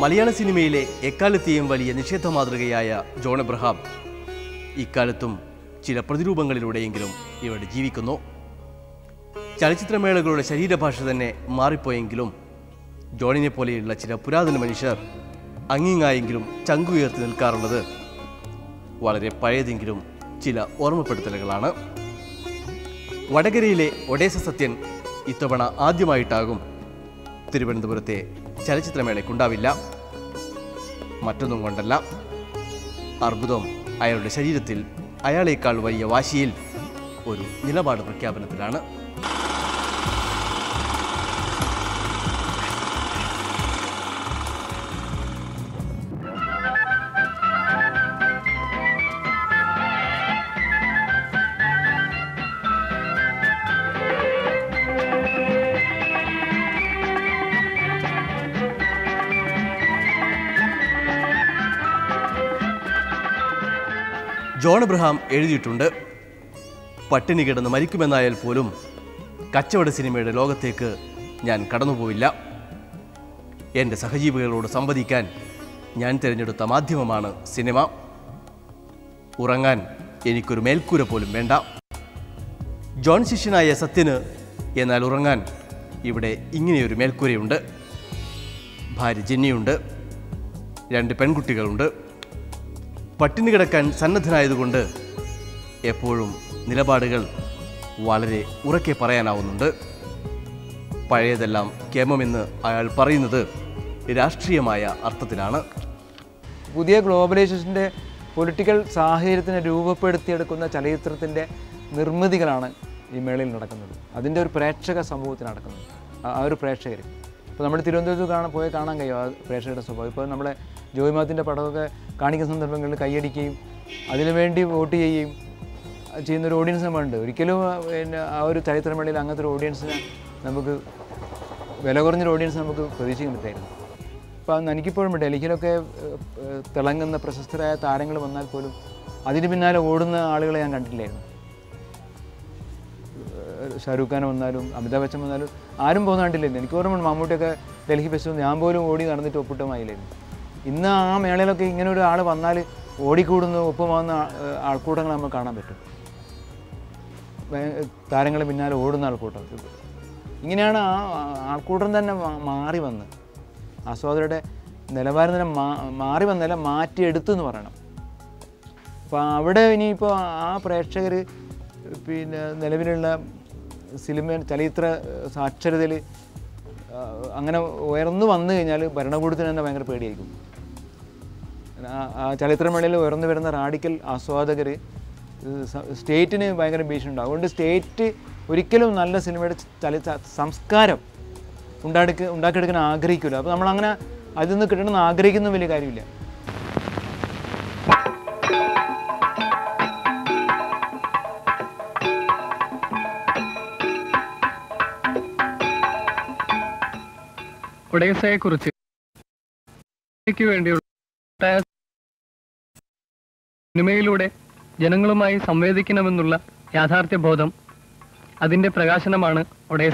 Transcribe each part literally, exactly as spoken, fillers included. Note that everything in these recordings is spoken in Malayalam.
മലയാള സിനിമയിലെ എക്കാലത്തെയും വലിയ നിഷേധ മാതൃകയായ ജോൺ എബ്രഹാം ഇക്കാലത്തും ചില പ്രതിരൂപങ്ങളിലൂടെയെങ്കിലും ഇവിടെ ജീവിക്കുന്നു. ചലച്ചിത്രമേളകളുടെ ശരീരഭാഷ തന്നെ മാറിപ്പോയെങ്കിലും ജോണിനെ പോലെയുള്ള ചില പുരാതന മനുഷ്യർ അങ്ങിങ്ങായെങ്കിലും ചങ്കുയർത്തി നിൽക്കാറുള്ളത് വളരെ പഴയതെങ്കിലും ചില ഓർമ്മപ്പെടുത്തലുകളാണ്. വടകരയിലെ ഒഡേസ സത്യൻ ഇത്തവണ ആദ്യമായിട്ടാകും തിരുവനന്തപുരത്തെ ചലച്ചിത്രമേളയ്ക്കുണ്ടാവില്ല. മറ്റൊന്നും കൊണ്ടല്ല, അർബുദം അയാളുടെ ശരീരത്തിൽ അയാളേക്കാൾ വലിയ വാശിയിൽ ഒരു നിലപാട് പ്രഖ്യാപനത്തിലാണ്. ജോൺ എബ്രഹാം എഴുതിയിട്ടുണ്ട്, പട്ടിണി കിടന്ന് മരിക്കുമെന്നായാൽ പോലും കച്ചവട സിനിമയുടെ ലോകത്തേക്ക് ഞാൻ കടന്നുപോയില്ല. എൻ്റെ സഹജീവികളോട് സംവദിക്കാൻ ഞാൻ തിരഞ്ഞെടുത്ത മാധ്യമമാണ് സിനിമ. ഉറങ്ങാൻ എനിക്കൊരു മേൽക്കൂര പോലും വേണ്ട. ജോൺ ശിഷ്യനായ സത്യന് എന്നാൽ ഉറങ്ങാൻ ഇവിടെ ഇങ്ങനെയൊരു മേൽക്കൂരയുണ്ട്. ഭാര്യ ജെന്നിയുണ്ട്, രണ്ട് പെൺകുട്ടികളുണ്ട്. പട്ടിണി കിടക്കാൻ സന്നദ്ധനായതുകൊണ്ട് എപ്പോഴും നിലപാടുകൾ വളരെ ഉറക്കെ പറയാനാവുന്നുണ്ട്. പഴയതെല്ലാം കേമമെന്ന് അയാൾ പറയുന്നത് രാഷ്ട്രീയമായ അർത്ഥത്തിലാണ്. പുതിയ ഗ്ലോബലൈസേഷൻ്റെ പൊളിറ്റിക്കൽ സാഹചര്യത്തിനെ രൂപപ്പെടുത്തിയെടുക്കുന്ന ചലച്ചിത്രത്തിൻ്റെ നിർമ്മിതികളാണ് ഈ മേളയിൽ നടക്കുന്നത്. അതിൻ്റെ ഒരു പ്രേക്ഷക സമൂഹത്തിൽ നടക്കുന്നത്, ആ ഒരു പ്രേക്ഷകർ. ഇപ്പോൾ നമ്മൾ തിരുവനന്തപുരത്ത് കാണാൻ പോയി കാണാൻ കഴിയും ആ പ്രേക്ഷകരുടെ സ്വഭാവം. ഇപ്പോൾ നമ്മളെ ജോയ് മാത്യുവിൻ്റെ പടമൊക്കെ കാണിക്കുന്ന സന്ദർഭങ്ങളിൽ കൈയടിക്കുകയും അതിനുവേണ്ടി വോട്ട് ചെയ്യുകയും ചെയ്യുന്നൊരു ഓഡിയൻസ് നമ്മളുണ്ട്. ഒരിക്കലും പിന്നെ ആ ഒരു ചരിത്രമേളയിൽ അങ്ങനത്തെ ഒരു ഓഡിയൻസിനെ നമുക്ക് വില കുറഞ്ഞൊരു ഓഡിയൻസ് നമുക്ക് പ്രതീക്ഷിക്കാൻ പറ്റായിരുന്നു. അപ്പോൾ എനിക്കിപ്പോഴും ഡൽഹിയിലൊക്കെ തിളങ്ങുന്ന പ്രശസ്തരായ താരങ്ങൾ വന്നാൽ പോലും അതിന് പിന്നാലെ ഓടുന്ന ആളുകളെ ഞാൻ കണ്ടിട്ടില്ലായിരുന്നു. ഷാരൂഖ് ഖാൻ വന്നാലും അമിതാഭ് ബച്ചൻ വന്നാലും ആരും പോകുന്ന കണ്ടില്ലായിരുന്നു. എനിക്ക് ഓർമ്മ മമ്മൂട്ടിയൊക്കെ ഡൽഹി ഫെസ്റ്റിവൽ ഞാൻ പോലും ഓടി നടന്നിട്ട് ഒപ്പിട്ടുമായില്ലായിരുന്നു. ഇന്ന് ആ മേളയിലൊക്കെ ഇങ്ങനെ ഒരു ആൾ വന്നാൽ ഓടിക്കൂടുന്ന ഒപ്പമാകുന്ന ആൾക്കൂട്ടങ്ങൾ നമുക്ക് കാണാൻ പറ്റും. താരങ്ങളെ പിന്നാലെ ഓടുന്ന ആൾക്കൂട്ടം. ഇങ്ങനെയാണ് ആ ആൾക്കൂട്ടം തന്നെ മാറി വന്ന് ആസ്വാദകരുടെ നിലവാരം തന്നെ മാറി വന്നല്ല മാറ്റിയെടുത്തു എന്ന് പറയണം. അപ്പോൾ അവിടെ ഇനിയിപ്പോൾ ആ പ്രേക്ഷകർ പിന്നെ നിലവിലുള്ള സിനിമ ചലച്ചിത്ര സാക്ഷരതയിൽ അങ്ങനെ ഉയർന്നു വന്നു കഴിഞ്ഞാൽ ഭരണകൂടത്തിന് തന്നെ ഭയങ്കര പേടിയായിരിക്കും. ആ ചലച്ചിത്രമേളയിൽ ഉയർന്നു വരുന്ന റാഡിക്കൽ ആസ്വാദകർ സ്റ്റേറ്റിന് ഭയങ്കര ഭീഷണി ഉണ്ടാകും. അതുകൊണ്ട് സ്റ്റേറ്റ് ഒരിക്കലും നല്ല സിനിമയുടെ ചലച്ചിത്ര സംസ്കാരം ഉണ്ടാക്കി ഉണ്ടാക്കിയെടുക്കാൻ ആഗ്രഹിക്കില്ല. അപ്പോൾ നമ്മളങ്ങനെ അതിൽ നിന്ന് കിട്ടണമെന്ന് ആഗ്രഹിക്കുന്ന വലിയ കാര്യമില്ല. ഒഡേസയെക്കുറിച്ച് വേണ്ടിയുള്ള സിനിമയിലൂടെ ജനങ്ങളുമായി സംവേദിക്കണമെന്നുള്ള യാഥാർത്ഥ്യബോധം, അതിൻ്റെ പ്രകാശനമാണ് ഒഡേസ.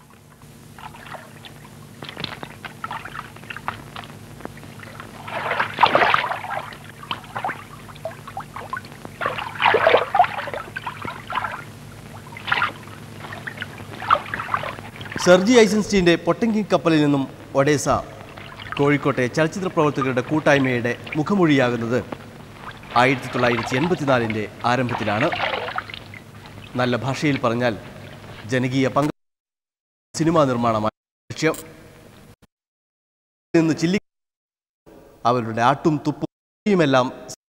സെർജി ഐസൻസ്റ്റീൻ്റെ പൊട്ടൻകിങ് കപ്പലിൽ നിന്നും ഒഡേസ കോഴിക്കോട്ടെ ചലച്ചിത്ര പ്രവർത്തകരുടെ കൂട്ടായ്മയുടെ മുഖമൊഴിയാകുന്നത് ആയിരത്തി തൊള്ളായിരത്തി എൺപത്തിനാലിൻ്റെ ആരംഭത്തിലാണ്. നല്ല ഭാഷയിൽ പറഞ്ഞാൽ ജനകീയ പങ്ക് സിനിമാ നിർമ്മാണമാണ് ലക്ഷ്യം. നിന്ന് ചില്ലി അവരുടെ ആട്ടും തുപ്പുമെല്ലാം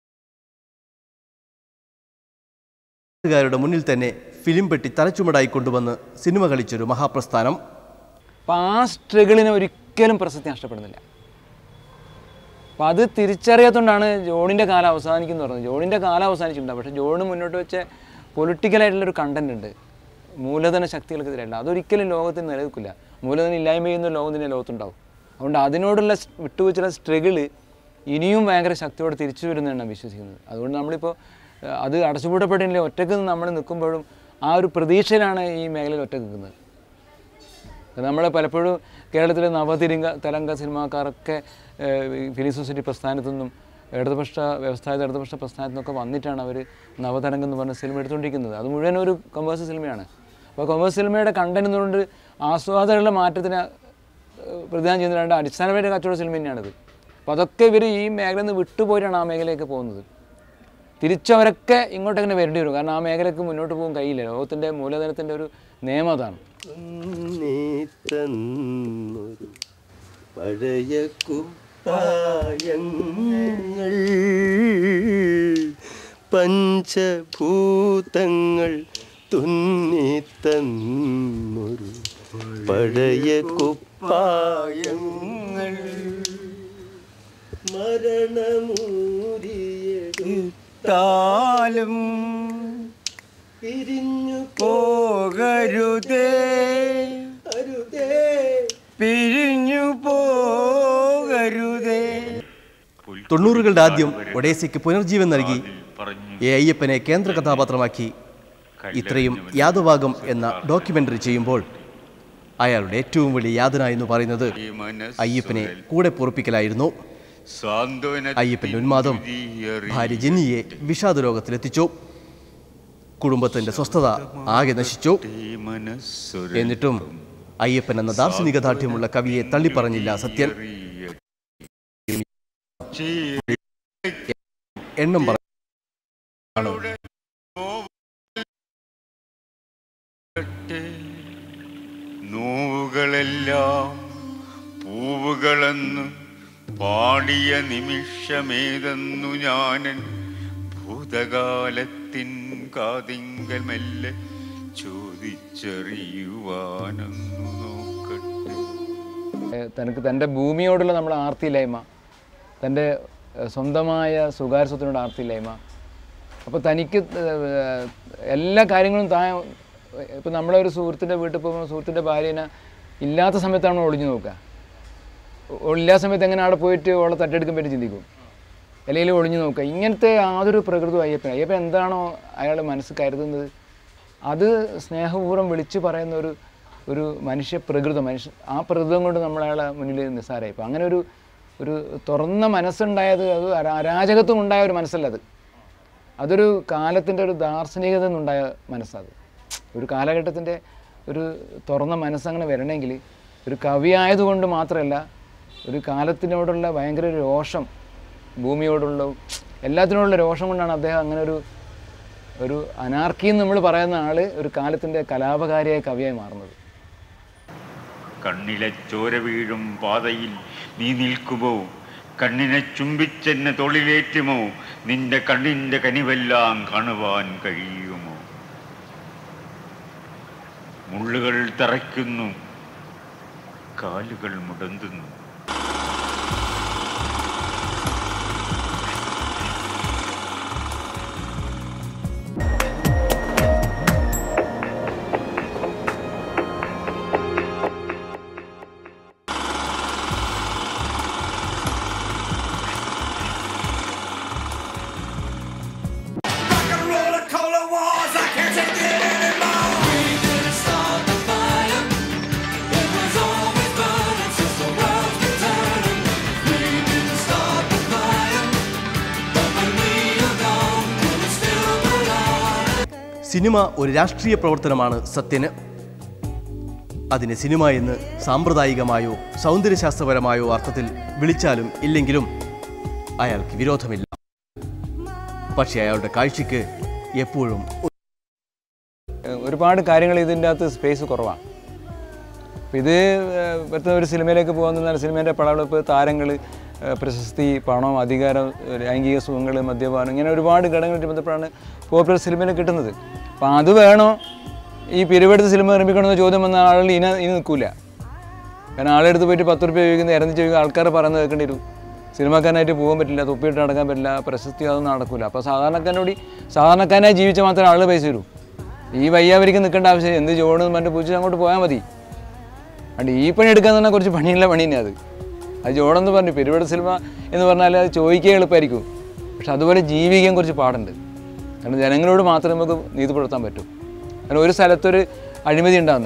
രുടെ മുന്നിൽ തന്നെ ഫിലിം പെട്ടി തലച്ചുമടായി കൊണ്ടുവന്ന് സിനിമ കളിച്ചൊരു മഹാപ്രസ്ഥാനം. അപ്പം ആ സ്ട്രഗിളിനെ ഒരിക്കലും പ്രസക്തി നഷ്ടപ്പെടുന്നില്ല. അപ്പം അത് തിരിച്ചറിയാത്തതുകൊണ്ടാണ് ജോണിൻ്റെ കാലം അവസാനിക്കുന്നു പറഞ്ഞത്. ജോണിൻ്റെ കാലം അവസാനിച്ചിട്ടുണ്ട്, പക്ഷേ ജോണ് മുന്നോട്ട് വെച്ച പൊളിറ്റിക്കലായിട്ടുള്ളൊരു കണ്ടന്റ് ഉണ്ട്, മൂലധന ശക്തികൾക്കെതിരെയല്ല. അതൊരിക്കലും ലോകത്തിൽ നിലനിൽക്കില്ല. മൂലധനം ഇല്ലായ്മ ചെയ്യുന്ന ലോകത്തിൻ്റെ ലോകത്തുണ്ടാവും. അതുകൊണ്ട് അതിനോടുള്ള വിട്ടുവെച്ചുള്ള സ്ട്രഗിള് ഇനിയും ഭയങ്കര ശക്തിയോടെ തിരിച്ചു വരുന്നതാണ് വിശ്വസിക്കുന്നത്. അതുകൊണ്ട് നമ്മളിപ്പോൾ അത് അടച്ചുപൂട്ടപ്പെട്ടില്ല, ഒറ്റക്ക് നമ്മൾ നിൽക്കുമ്പോഴും ആ ഒരു പ്രതീക്ഷയിലാണ് ഈ മേഖലയിൽ ഒറ്റക്ക് നിൽക്കുന്നത്. നമ്മളെ പലപ്പോഴും കേരളത്തിലെ നവതിരംഗ തരംഗ സിനിമാക്കാരൊക്കെ ഫിലിം സൊസൈറ്റി പ്രസ്ഥാനത്തു നിന്നും ഇടതുപക്ഷ വ്യവസായ ഇടതുപക്ഷ പ്രസ്ഥാനത്തു നിന്നൊക്കെ വന്നിട്ടാണ് അവർ നവതരംഗം എന്ന് പറഞ്ഞ സിനിമ എടുത്തുകൊണ്ടിരിക്കുന്നത്. അത് മുഴുവൻ ഒരു കൊമേഴ്സ്യൽ സിനിമയാണ്. അപ്പോൾ കൊമേഴ്സ്യൽ സിനിമയുടെ കണ്ടന്റ് എന്നുകൊണ്ട് ആസ്വാദകരുടെ മാറ്റത്തിന് പ്രതിദാനം ചെയ്യുന്ന രണ്ട് അടിസ്ഥാനപരമായ കച്ചവട സിനിമ തന്നെയാണിത്. അപ്പോൾ അതൊക്കെ ഇവർ ഈ മേഖലയിൽ നിന്ന് വിട്ടുപോയിട്ടാണ് ആ മേഖലയിലേക്ക് പോകുന്നത്. തിരിച്ചവരൊക്കെ ഇങ്ങോട്ട് എങ്ങനെ വരേണ്ടി വരും. കാരണം ആ മേഖലയ്ക്ക് മുന്നോട്ട് പോകാൻ കഴിയില്ല. ലോകത്തിൻ്റെ മൂലധനത്തിൻ്റെ ഒരു നിയമം അതാണ്. പഴയ കുപ്പായങ്ങൾ പഞ്ചഭൂതങ്ങൾ തുന്നിത്തന്നൊരു പഴയ കുപ്പായങ്ങൾ മരണമൂരിയെടുത്താലും പിരിഞ്ഞു പോകരുതേ അരുതേ പിരിഞ്ഞു പോകരുതേ. തൊണ്ണൂറുകളുടെ ആദ്യം ഒഡേസയ്ക്ക് പുനർജീവൻ നൽകി എ അയ്യപ്പനെ കേന്ദ്ര കഥാപാത്രമാക്കി ഇത്രയും യാദവാഗം എന്ന ഡോക്യുമെന്ററി ചെയ്യുമ്പോൾ അയാളുടെ ഏറ്റവും വലിയ യാതന എന്ന് പറയുന്നത് അയ്യപ്പനെ കൂടെ പൊറുപ്പിക്കലായിരുന്നു. അയ്യപ്പന്റെ ഉന്മാദം ഭാര്യ ജെന്നിയെ വിഷാദ രോഗത്തിലെത്തിച്ചു. കുടുംബത്തിന്റെ സ്വസ്ഥത ആകെ നശിച്ചു. എന്നിട്ടും അയ്യപ്പൻ എന്ന ദാർശനിക ദാർഢ്യമുള്ള കവിയെ തള്ളിപ്പറഞ്ഞില്ല സത്യൻ. എണ്ണം പറഞ്ഞു നോവുകളെല്ലാം പൂവുകളെന്ന് പാടിയ നിമിഷമേതെന്നു ഞാനൻ ഭൂതകാലത്തിൻ കാതിങ്കൽ മെല്ലെ ചോദിച്ചറിയുവാനൊന്നു നോക്കട്ടെ. തനിക്ക് തൻ്റെ ഭൂമിയോടുള്ള നമ്മുടെ ആർത്തിയില്ലായ്മ, തൻ്റെ സ്വന്തമായ സ്വകാര്യത്വത്തിനോട് ആർത്തിയില്ലായ്മ. അപ്പോൾ തനിക്ക് എല്ലാ കാര്യങ്ങളും താൻ ഇപ്പം നമ്മളെ ഒരു സുഹൃത്തിൻ്റെ വീട്ടിൽ പോകുമ്പോൾ സുഹൃത്തിൻ്റെ ഭാര്യനെ ഇല്ലാത്ത സമയത്താണ് ഒളിഞ്ഞു നോക്കുക. ഇല്ലാത്ത സമയത്ത് എങ്ങനെ അവിടെ പോയിട്ട് ഓളെ തട്ടിയെടുക്കാൻ പറ്റി ചിന്തിക്കും, അല്ലെങ്കിൽ ഒളിഞ്ഞു നോക്കുക. ഇങ്ങനത്തെ യാതൊരു പ്രകൃതവും അയ്യപ്പൻ അയ്യപ്പൻ എന്താണോ അയാൾ മനസ്സ് കരുതുന്നത് അത് സ്നേഹപൂർവ്വം വിളിച്ചു പറയുന്ന ഒരു ഒരു മനുഷ്യ പ്രകൃതം മനുഷ്യ ആ പ്രകൃതം കൊണ്ട് നമ്മളയാളെ മുന്നിൽ നിസ്സാരമായി. ഇപ്പം അങ്ങനെ ഒരു ഒരു തുറന്ന മനസ്സുണ്ടായത് അത് അരാജകത്വം ഉണ്ടായ ഒരു മനസ്സല്ല അത്. അതൊരു കാലത്തിൻ്റെ ഒരു ദാർശനികത എന്നുണ്ടായ മനസ്സത്. ഒരു കാലഘട്ടത്തിൻ്റെ ഒരു തുറന്ന മനസ്സങ്ങനെ വരണമെങ്കിൽ ഒരു കവിയായതുകൊണ്ട് മാത്രമല്ല, ഒരു കാലത്തിനോടുള്ള ഭയങ്കര ഒരു രോഷം, ഭൂമിയോടുള്ള എല്ലാത്തിനോടുള്ള രോഷം കൊണ്ടാണ് അദ്ദേഹം അങ്ങനെ ഒരു ഒരു അനാർക്കി എന്ന് നമ്മൾ പറയുന്ന ആൾ ഒരു കാലത്തിൻ്റെ കലാപകാരിയായ കവിയായി മാറുന്നത്. കണ്ണിലെ ചോര വീഴും പാതയിൽ നീ നിൽക്കുമോ, കണ്ണിനെ ചുംബിച്ചെന്നെ തൊളിലേറ്റുമോ, നിന്റെ കണ്ണിൻ്റെ കനിവെല്ലാം കാണുവാൻ കഴിയുമോ. മുള്ളുകൾ തറയ്ക്കുന്നു, കാലുകൾ മുടന്തുന്നു. സിനിമ ഒരു രാഷ്ട്രീയ പ്രവർത്തനമാണ് സത്യന്. അതിനെ സിനിമ എന്ന് സാമ്പ്രദായികമായോ സൗന്ദര്യശാസ്ത്രപരമായോ അർത്ഥത്തിൽ വിളിച്ചാലും ഇല്ലെങ്കിലും അയാൾക്ക് വിരോധമില്ല. പക്ഷേ അയാളുടെ കാഴ്ചയ്ക്ക് എപ്പോഴും ഒരുപാട് കാര്യങ്ങൾ ഇതിൻ്റെ അകത്ത് സ്പേസ് കുറവാണ്. അപ്പോൾ ഇത് ഇപ്പോഴത്തെ ഒരു സിനിമയിലേക്ക് പോകുന്ന സിനിമേൻ്റെ പടവെടുപ്പ്, താരങ്ങൾ, പ്രശസ്തി, പണം, അധികാരം, ലൈംഗിക സുഖങ്ങൾ, മദ്യപാനം, ഇങ്ങനെ ഒരുപാട് ഘടകങ്ങളായിട്ട് ബന്ധപ്പെട്ടാണ് പോപ്പുലർ സിനിമയിൽ കിട്ടുന്നത്. അപ്പോൾ അത് വേണോ ഈ പിരിവെടുത്ത് സിനിമ നിർമ്മിക്കണമെന്ന് ചോദ്യം വന്ന ആളുകൾ ഇനി ഇനി നിൽക്കില്ല. കാരണം ആളെടുത്ത് പോയിട്ട് പത്ത് റുപ്യ ചോദിക്കുന്ന ഇറങ്ങി ചോദിക്കുക ആൾക്കാർ പറയുന്നത് കേൾക്കേണ്ടി വരും. സിനിമാക്കാരനായിട്ട് പോകാൻ പറ്റില്ല, തൊപ്പിയിട്ട് നടക്കാൻ പറ്റില്ല, പ്രശസ്തി അതൊന്നും നടക്കില്ല. അപ്പോൾ സാധാരണക്കാരനോട് സാധാരണക്കാരനായി ജീവിച്ചാൽ മാത്രമേ ആൾ പൈസ തരൂ. ഈ വയ്യാവരിക്ക് നിൽക്കേണ്ട ആവശ്യം എന്ത് ജോണെന്ന് പറഞ്ഞിട്ട് പൂച്ച അങ്ങോട്ട് പോയാൽ മതി. അതുകൊണ്ട് ഈ പണി എടുക്കാന്ന് പറഞ്ഞാൽ കുറച്ച് പണിയുള്ള പണി തന്നെ അത്. അത് ജോണെന്ന് പറഞ്ഞു പിരിവെടുത്ത സിനിമ എന്ന് പറഞ്ഞാൽ അത് ചോദിക്കാൻ എളുപ്പമായിരിക്കും, പക്ഷെ അതുപോലെ ജീവിക്കാൻ കുറച്ച് പാടുണ്ട്. കാരണം ജനങ്ങളോട് മാത്രമേ നമുക്ക് നീതി പുലർത്താൻ പറ്റൂ. കാരണം ഒരു സ്ഥലത്തൊരു അഴിമതി ഉണ്ടാകുന്നു,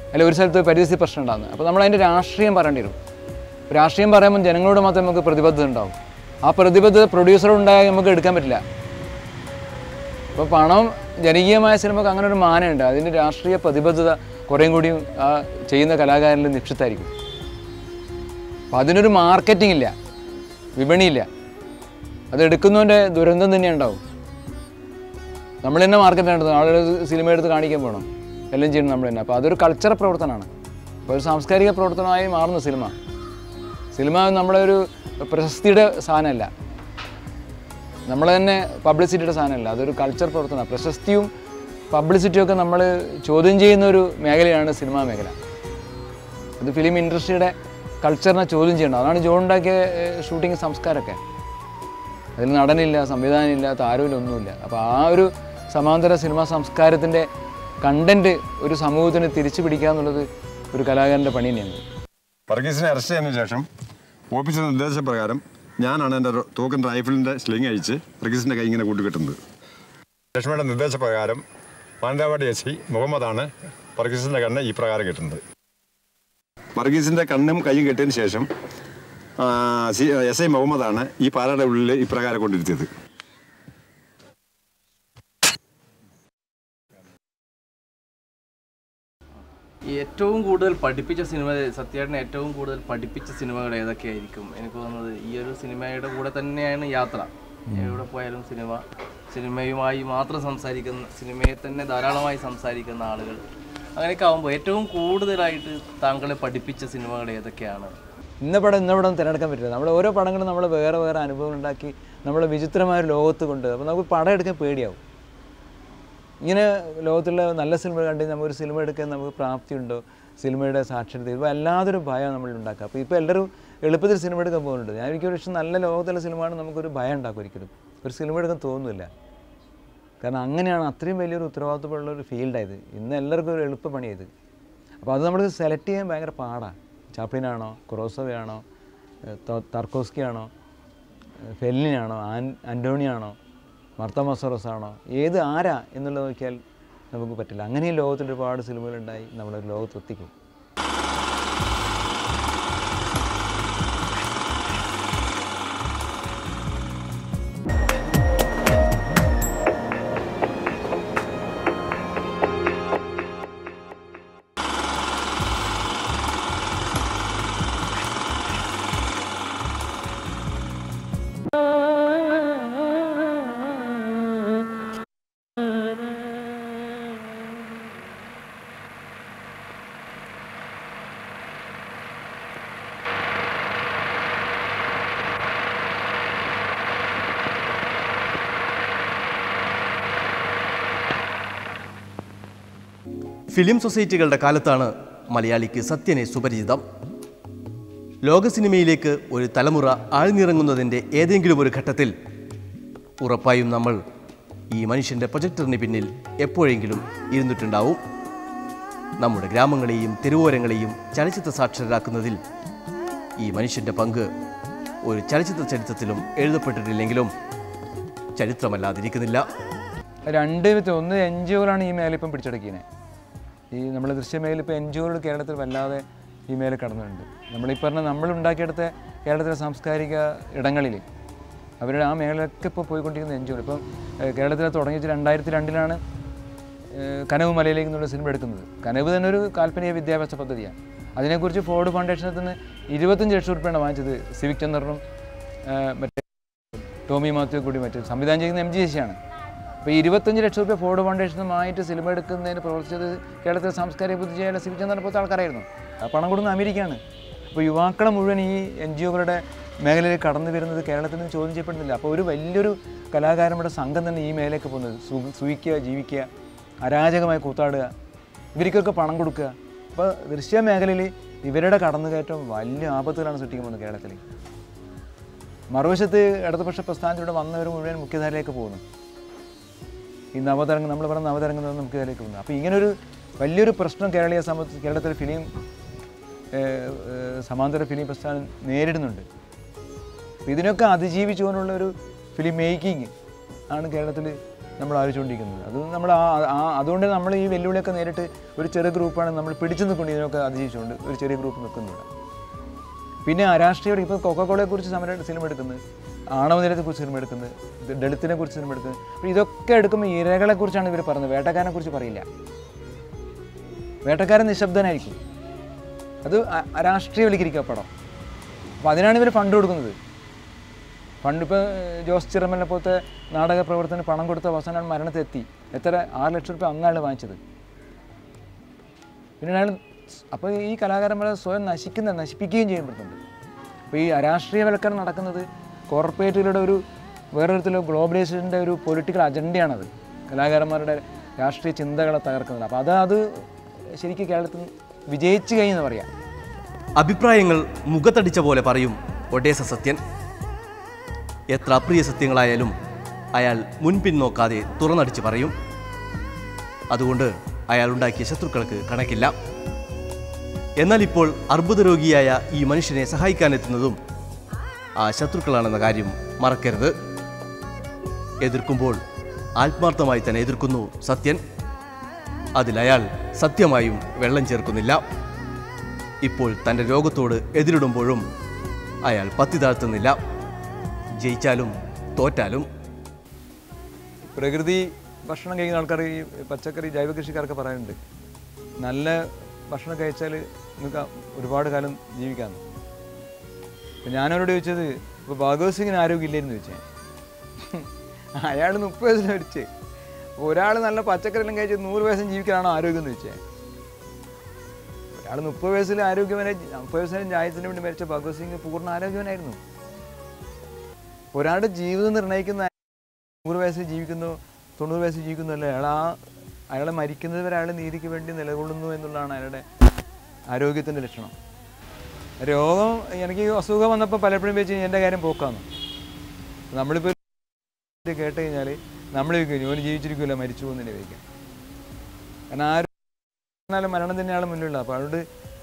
അല്ലെങ്കിൽ ഒരു സ്ഥലത്ത് പരിസ്ഥിതി പ്രശ്നം ഉണ്ടാകുന്നത്. അപ്പോൾ നമ്മൾ അതിൻ്റെ രാഷ്ട്രീയം പറയേണ്ടി വരും. രാഷ്ട്രീയം പറയുമ്പോൾ ജനങ്ങളോട് മാത്രമേ നമുക്ക് പ്രതിബദ്ധത ഉണ്ടാവും. ആ പ്രതിബദ്ധത പ്രൊഡ്യൂസർ ഉണ്ടായാൽ നമുക്ക് എടുക്കാൻ പറ്റില്ല. അപ്പോൾ പണം ജനകീയമായ സിനിമക്ക് അങ്ങനെ ഒരു മാനമുണ്ട്. അതിൻ്റെ രാഷ്ട്രീയ പ്രതിബദ്ധത കുറേയും കൂടിയും ആ ചെയ്യുന്ന കലാകാരനിൽ നിക്ഷിപ്തമായിരിക്കും. അപ്പോൾ അതിനൊരു മാർക്കറ്റിംഗ് ഇല്ല, വിപണിയില്ല. അത് എടുക്കുന്നവൻ്റെ ദുരന്തം തന്നെ ഉണ്ടാവും. നമ്മൾ തന്നെ മാർക്കറ്റ് നടത്തുന്നത്, ആളുകൾ സിനിമ എടുത്ത് കാണിക്കാൻ പോകണം, എല്ലാം ചെയ്യണം നമ്മൾ തന്നെ. അപ്പോൾ അതൊരു കൾച്ചറൽ പ്രവർത്തനമാണ്. അപ്പോൾ ഒരു സാംസ്കാരിക പ്രവർത്തനമായി മാറുന്ന സിനിമ. സിനിമ നമ്മളെ ഒരു പ്രശസ്തിയുടെ സാധനമല്ല, നമ്മൾ തന്നെ പബ്ലിസിറ്റിയുടെ സാധനമല്ല, അതൊരു കൾച്ചർ പ്രവർത്തനമാണ്. പ്രശസ്തിയും പബ്ലിസിറ്റിയും ഒക്കെ നമ്മൾ ചോദ്യം ചെയ്യുന്ന ഒരു മേഖലയാണ് സിനിമാ മേഖല. അത് ഫിലിം ഇൻഡസ്ട്രിയുടെ കൾച്ചറിനെ ചോദ്യം ചെയ്യണം. അതാണ് ജോൺ ഉണ്ടാക്കിയ ഷൂട്ടിങ് സംസ്കാരമൊക്കെ. അതിൽ നടനില്ല, സംവിധാനമില്ല, താരമില്ല, ഒന്നുമില്ല. അപ്പോൾ ആ ഒരു സമാന്തര സിനിമാ സംസ്കാരത്തിൻ്റെ കണ്ടൻറ്റ് ഒരു സമൂഹത്തിന് തിരിച്ചു പിടിക്കുക എന്നുള്ളത് ഒരു കലാകാരൻ്റെ പണി തന്നെയാണ്. വർഗീസിനെ അറസ്റ്റ് ചെയ്തതിനു ശേഷം ഓഫീസിൻ്റെ നിർദ്ദേശപ്രകാരം ഞാനാണ് എൻ്റെ തോക്കൻ റൈഫിളിൻ്റെ സ്ലിങ് അയച്ച് വർഗീസിൻ്റെ കൈ ഇങ്ങനെ കൂട്ടിക്കെട്ടുന്നത്. ലക്ഷ്മിയുടെ നിർദ്ദേശപ്രകാരം മാനന്തവാടി എസ് ഐ മുഹമ്മദാണ് വർഗീസിൻ്റെ കണ്ണ് ഈ പ്രകാരം കെട്ടുന്നത്. വർഗീസിൻ്റെ കണ്ണും കൈയും കെട്ടിയതിന് ശേഷം എസ് ഐ മുഹമ്മദാണ് ഈ പാലയുടെ ഉള്ളിൽ ഇപ്രകാരം കൊണ്ടിരുത്തിയത്. ഏറ്റവും കൂടുതൽ പഠിപ്പിച്ച സിനിമ, സത്യേട്ടനെ ഏറ്റവും കൂടുതൽ പഠിപ്പിച്ച സിനിമകൾ ഏതൊക്കെയായിരിക്കും? എനിക്ക് തോന്നുന്നത് ഈ ഒരു സിനിമയുടെ കൂടെ തന്നെയാണ് യാത്ര. എവിടെ പോയാലും സിനിമ, സിനിമയുമായി മാത്രം സംസാരിക്കുന്ന, സിനിമയെ തന്നെ ധാരാളമായി സംസാരിക്കുന്ന ആളുകൾ, അങ്ങനെയൊക്കെ ആകുമ്പോൾ ഏറ്റവും കൂടുതലായിട്ട് താങ്കളെ പഠിപ്പിച്ച സിനിമകൾ ഏതൊക്കെയാണ്? ഇന്ന പടം ഇന്ന പടം തിരഞ്ഞെടുക്കാൻ പറ്റില്ല. നമ്മൾ ഓരോ പടങ്ങളും നമ്മൾ വേറെ വേറെ അനുഭവം ഉണ്ടാക്കി നമ്മൾ വിചിത്രമായ ഒരു ലോകത്ത് കൊണ്ട്, അപ്പോൾ നമുക്ക് പടം എടുക്കാൻ പേടിയാവും. ഇങ്ങനെ ലോകത്തുള്ള നല്ല സിനിമ കണ്ട് നമ്മൾ ഒരു സിനിമ എടുക്കാൻ നമുക്ക് പ്രാപ്തിയുണ്ടോ, സിനിമയുടെ സാക്ഷരത, ഇപ്പോൾ അല്ലാതൊരു ഭയം നമ്മൾ ഉണ്ടാക്കുക. അപ്പോൾ ഇപ്പോൾ എല്ലാവരും എളുപ്പത്തിൽ സിനിമ എടുക്കാൻ പോകുന്നുണ്ട്. ഞാൻ ഒരിക്കലും പക്ഷേ നല്ല ലോകത്തുള്ള സിനിമയാണ് നമുക്കൊരു ഭയം ഉണ്ടാക്കും. ഒരിക്കലും ഒരു സിനിമ എടുക്കാൻ തോന്നുന്നില്ല. കാരണം അങ്ങനെയാണ്, അത്രയും വലിയൊരു ഉത്തരവാദിത്തമുള്ള ഒരു ഫീൽഡായത്. ഇന്ന് എല്ലാവർക്കും ഒരു എളുപ്പ പണിയായത്. അപ്പോൾ അത് നമ്മൾ സെലക്ട് ചെയ്യാൻ ഭയങ്കര പാടാണ്. ചാപ്ലിനാണോ, കുറോസവയാണോ, തർക്കോസ്കി ആണോ, ഫെല്ലിനാണോ, ആൻ അന്റോണിയാണോ, മർത്ത മസോറസ് ആണോ, ഏത് ആരാ എന്നുള്ളത് നോക്കിയാൽ നമുക്ക് പറ്റില്ല. അങ്ങനെയും ലോകത്തിൽ ഒരുപാട് സിനിമകളുണ്ടായി നമ്മളൊരു ലോകത്തെത്തിക്കും. ഫിലിം സൊസൈറ്റികളുടെ കാലത്താണ് മലയാളിക്ക് സത്യനെ സുപരിചിതം. ലോക സിനിമയിലേക്ക് ഒരു തലമുറ ആഴ്ന്നിറങ്ങുന്നതിൻ്റെ ഏതെങ്കിലും ഒരു ഘട്ടത്തിൽ ഉറപ്പായും നമ്മൾ ഈ മനുഷ്യൻ്റെ പ്രൊജക്ടറിന് പിന്നിൽ എപ്പോഴെങ്കിലും ഇരുന്നിട്ടുണ്ടാവും. നമ്മുടെ ഗ്രാമങ്ങളെയും തെരുവോരങ്ങളെയും ചലച്ചിത്ര സാക്ഷരരാക്കുന്നതിൽ ഈ മനുഷ്യൻ്റെ പങ്ക് ഒരു ചലച്ചിത്ര ചരിത്രത്തിലും എഴുതപ്പെട്ടിട്ടില്ലെങ്കിലും ചരിത്രമല്ലാതിരിക്കുന്നില്ല. രണ്ട് വിധത്തിൽ, ഒന്ന് എൻ ജി ഒകളാണ് ഈ മേലിപ്പം പിടിച്ചടക്കിയത്. ഈ നമ്മുടെ ദൃശ്യമേഖല ഇപ്പോൾ എൻ ജി ഒകൾ കേരളത്തിൽ വല്ലാതെ ഈ മേലെ കടന്നുണ്ട്. നമ്മളീ പറഞ്ഞ നമ്മളുണ്ടാക്കിയെടുത്ത കേരളത്തിലെ സാംസ്കാരിക ഇടങ്ങളിൽ അവരുടെ ആ മേഖലയൊക്കെ ഇപ്പോൾ പോയിക്കൊണ്ടിരിക്കുന്ന എൻ ജി ഒകൾ. ഇപ്പം കേരളത്തിൽ തുടങ്ങിയിട്ട് രണ്ടായിരത്തി രണ്ടിലാണ് കനവ് മലയിലേക്ക് എന്നുള്ള സിനിമ എടുക്കുന്നത്. കനവ് തന്നെ ഒരു കാൽപ്പനിക വിദ്യാഭ്യാസ പദ്ധതിയാണ്. അതിനെക്കുറിച്ച് ഫോർഡ് ഫൗണ്ടേഷനിൽ നിന്ന് ഇരുപത്തഞ്ച് ലക്ഷം റുപ്യാണ് വാങ്ങിച്ചത്. സിവിക് ചന്ദ്രനും മറ്റേ ടോമി മാത്യു കൂടി മറ്റേ സംവിധാനം ചെയ്യുന്ന എം ജി ശശിയാണ്. അപ്പോൾ ഇരുപത്തഞ്ച് ലക്ഷം രൂപ ഫോർഡ് ഫൗണ്ടേഷനുമായിട്ട് സിനിമ എടുക്കുന്നതിന് പ്രവർത്തിച്ചത് കേരളത്തിലെ സാംസ്കാരിക ബുദ്ധിജീവിയായ സിവിക് ചന്ദ്രനെ പോലത്തെ ആൾക്കാരായിരുന്നു. ആ പണം കൊടുക്കുന്ന അമേരിക്കയാണ്. അപ്പോൾ യുവാക്കളെ മുഴുവൻ ഈ എൻ ജി ഒകളുടെ മേഖലയിൽ കടന്നു വരുന്നത് കേരളത്തിൽ നിന്ന് ചോദ്യം ചെയ്യപ്പെടുന്നില്ല. അപ്പോൾ ഒരു വലിയൊരു കലാകാരന്മാരുടെ സംഘം തന്നെ ഈ മേഖലയ്ക്ക് പോകുന്നത്, സു സൂഹിക്കുക, ജീവിക്കുക, അരാജകമായി കൂത്താടുക, ഇവർക്കൊക്കെ പണം കൊടുക്കുക. അപ്പോൾ ദൃശ്യ മേഖലയിൽ ഇവരുടെ കടന്നുകയറ്റം വലിയ ആപത്തുകളാണ് സൃഷ്ടിക്കുന്നത് കേരളത്തിൽ. മറുവശത്ത് ഇടതുപക്ഷ പ്രസ്ഥാനത്തിലൂടെ വന്നവർ മുഴുവൻ മുഖ്യധാരയിലേക്ക് പോകുന്നു. ഈ നവതരംഗം, നമ്മൾ പറഞ്ഞ നവതരംഗം മുഖ്യധാരയിലേക്ക് പോകുന്നു. അപ്പോൾ ഇങ്ങനൊരു വലിയൊരു പ്രശ്നം കേരളീയ സമൂഹത്തിൽ, കേരളത്തിലെ ഫിലിം സമാന്തര ഫിലിം പ്രസ്ഥാനം നേരിടുന്നുണ്ട്. അപ്പോൾ ഇതിനൊക്കെ അതിജീവിച്ചുകൊണ്ടുള്ള ഒരു ഫിലിം മേക്കിങ് ആണ് കേരളത്തിൽ നമ്മൾ ആലോചിച്ചുകൊണ്ടിരിക്കുന്നത്. അത് നമ്മൾ ആ അതുകൊണ്ട് നമ്മൾ ഈ വെല്ലുവിളിയൊക്കെ നേരിട്ട് ഒരു ചെറിയ ഗ്രൂപ്പാണ് നമ്മൾ പിടിച്ചു നിൽക്കൊണ്ട് ഇതിനൊക്കെ അതിജീവിച്ചുകൊണ്ട് ഒരു ചെറിയ ഗ്രൂപ്പ് നിൽക്കുന്നുണ്ട്. പിന്നെ അരാഷ്ട്രീയം ഇപ്പോൾ കൊക്കക്കോളയെക്കുറിച്ച് സമരം സിനിമ എടുക്കുന്നത്, ആണവ നിലയത്തെക്കുറിച്ച് സിനിമ എടുക്കുന്നത്, ദളിത്തിനെ കുറിച്ച് സിനിമ എടുക്കുന്നത്. അപ്പോൾ ഇതൊക്കെ എടുക്കുമ്പോൾ ഇരകളെക്കുറിച്ചാണ് ഇവർ പറയുന്നത്, വേട്ടക്കാരനെ കുറിച്ച് പറയില്ല. വേട്ടക്കാരൻ നിശബ്ദനായിരിക്കും. അത് അരാഷ്ട്രീയവൽക്കരിക്കുക പടം. അപ്പോൾ അതിനാണ് ഇവർ ഫണ്ട് കൊടുക്കുന്നത്. ഫണ്ട് ഇപ്പോൾ ജോസ് ചിറമലിനെ പോലത്തെ നാടക പ്രവർത്തനം പണം കൊടുത്ത അവസാനം മരണത്തെത്തി. എത്ര ആറ് ലക്ഷം രൂപ അന്നാണ് വാങ്ങിച്ചത്. പിന്നെ അയാൾ അപ്പോൾ ഈ കലാകാരന്മാരെ സ്വയം നശിക്കുന്ന നശിപ്പിക്കുകയും ചെയ്യപ്പെടുന്നുണ്ട്. അപ്പോൾ ഈ അരാഷ്ട്രീയവൽക്കരണം നടക്കുന്നത് കോർപ്പറേറ്റുകളുടെ ഒരു വേറൊരുത്തിലോ ഗ്ലോബലൈസേഷൻ്റെ ഒരു പൊളിറ്റിക്കൽ അജണ്ടയാണത്, കലാകാരന്മാരുടെ രാഷ്ട്രീയ ചിന്തകളെ തകർക്കുന്നത്. അപ്പോൾ അത് അത് ശരിക്കും കേരളത്തിൽ വിജയിച്ചു കഴിഞ്ഞെന്ന് പറയാം. അഭിപ്രായങ്ങൾ മുഖത്തടിച്ച പോലെ പറയും ഒഡേസ സത്യൻ. എത്ര അപ്രിയ സത്യങ്ങളായാലും അയാൾ മുൻപിൻ നോക്കാതെ തുറന്നടിച്ച് പറയും. അതുകൊണ്ട് അയാൾ ഉണ്ടാക്കിയ ശത്രുക്കൾക്ക് കണക്കില്ല. എന്നാൽ ഇപ്പോൾ അർബുദ രോഗിയായ ഈ മനുഷ്യനെ സഹായിക്കാനെത്തുന്നതും ആ ശത്രുക്കളാണെന്ന കാര്യം മറക്കരുത്. എതിർക്കുമ്പോൾ ആത്മാർത്ഥമായി തന്നെ എതിർക്കുന്നു സത്യൻ. അതിലയാൾ സത്യമായും വെള്ളം ചേർക്കുന്നില്ല. ഇപ്പോൾ തൻ്റെ രോഗത്തോട് എതിരിടുമ്പോഴും അയാൾ പത്തി താഴ്ത്തുന്നില്ല. ജയിച്ചാലും തോറ്റാലും. പ്രകൃതി ഭക്ഷണം കഴിക്കുന്ന ആൾക്കാർ, ഈ പച്ചക്കറി ജൈവ കൃഷിക്കാർക്ക് പറയാനുണ്ട്, നല്ല ഭക്ഷണം കഴിച്ചാൽ നിങ്ങൾക്ക് ഒരുപാട് കാലം ജീവിക്കാമെന്ന്. അപ്പം ഞാനവരോട് ചോദിച്ചത്, ഇപ്പോൾ ഭഗവത് സിംഗിന് ആരോഗ്യമില്ലായിരുന്നു ചോദിച്ചാൽ, അയാൾ മുപ്പത് വയസ്സിൽ മരിച്ച്. ഒരാൾ നല്ല പച്ചക്കറി എല്ലാം കഴിച്ച് നൂറ് വയസ്സും ജീവിക്കാനാണോ ആരോഗ്യം എന്ന് ചോദിച്ചാൽ? ഒരാൾ മുപ്പത് വയസ്സിൽ ആരോഗ്യവനെ മുപ്പത് വയസ്സിലും ന്യായത്തിന് വേണ്ടി മരിച്ച ഭഗവത് സിംഗ് പൂർണ്ണ ആരോഗ്യവനായിരുന്നു. ഒരാളുടെ ജീവിതം നിർണ്ണയിക്കുന്ന നൂറ് വയസ്സിൽ ജീവിക്കുന്നു തൊണ്ണൂറ് വയസ്സിൽ ജീവിക്കുന്നു അല്ലേ, അയാൾ ആ അയാളെ മരിക്കുന്നത് വരെ അയാൾ നീതിക്ക് വേണ്ടി നിലകൊള്ളുന്നു എന്നുള്ളതാണ് അയാളുടെ ആരോഗ്യത്തിൻ്റെ ലക്ഷണം. രോഗം എനിക്ക് അസുഖം വന്നപ്പോൾ പലപ്പോഴും വെച്ച് എൻ്റെ കാര്യം പോക്കാന്ന്. നമ്മളിപ്പോൾ കേട്ട് കഴിഞ്ഞാൽ നമ്മൾ ചോദിക്കും ജോലി ജീവിച്ചിരിക്കില്ല മരിച്ചു പോകുന്നതിനെ വയ്ക്കാം. കാരണം ആരും എന്നാലും മരണം തന്നെയാണ് മുന്നിലുള്ളത്. അപ്പോൾ അതുകൊണ്ട്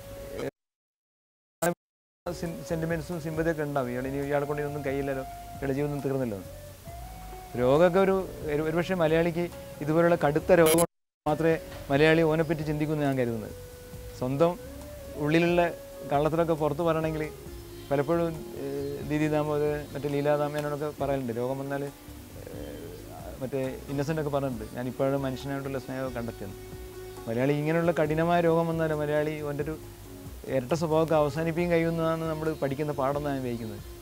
സെൻറ്റിമെൻറ്റ്സും സിമ്പതിയൊക്കെ ഉണ്ടാവും. ഇയാൾ ഇനി ഇയാളെ കൊണ്ട് ഇതൊന്നും കഴിയില്ലല്ലോ, ഇയാളുടെ ജീവിതം തീർന്നില്ലോ. രോഗമൊക്കെ ഒരു ഒരുപക്ഷെ മലയാളിക്ക് ഇതുപോലുള്ള കടുത്ത രോഗം മാത്രമേ മലയാളി ഓനെപ്പറ്റി ചിന്തിക്കുമെന്ന് ഞാൻ കരുതുന്നത്. സ്വന്തം ഉള്ളിലുള്ള കള്ളത്തിലൊക്കെ പുറത്ത് പറയണമെങ്കിൽ പലപ്പോഴും ദീദി ദാമോദർ മറ്റേ ലീലാദാമേനോടൊക്കെ പറയലുണ്ട്, രോഗം വന്നാൽ മറ്റേ ഇന്നസെൻ്റൊക്കെ പറഞ്ഞിട്ടുണ്ട്, ഞാൻ ഇപ്പോഴും മനുഷ്യനായിട്ടുള്ള സ്നേഹം കണ്ടെത്തിയെന്ന്. മലയാളി ഇങ്ങനെയുള്ള കഠിനമായ രോഗം വന്നാൽ മലയാളി അവൻ്റെ ഒരു ഇരട്ട സ്വഭാവമൊക്കെ അവസാനിപ്പിക്കാൻ കഴിയുന്നതാണ് നമ്മൾ പഠിക്കുന്ന പാഠം ഞാൻ വഹിക്കുന്നത്.